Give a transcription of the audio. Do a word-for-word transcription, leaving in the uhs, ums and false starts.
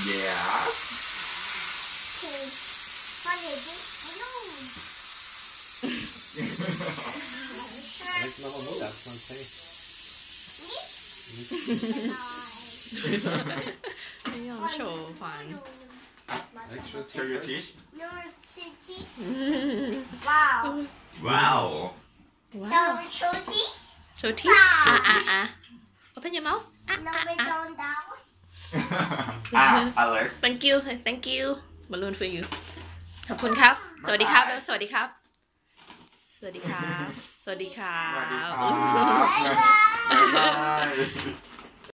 Yeah. Okay. Honey, hello. Alex noch mal Mutter, das man safe. Ja, show fun. Alex, show Show your teeth. No teeth. Wow. Wow. So show teeth. Show teeth. Ah ah ah. Open your mouth. Ah No, we ah ah. don't dance. ah, Alex. Thank you, thank you. Balloon for you. ขอบคุณครับ สวัสดีครับสวัสดีครับ สวัสดีครับ สวัสดีครัสวัสดีบครับ Bye bye. Bye bye.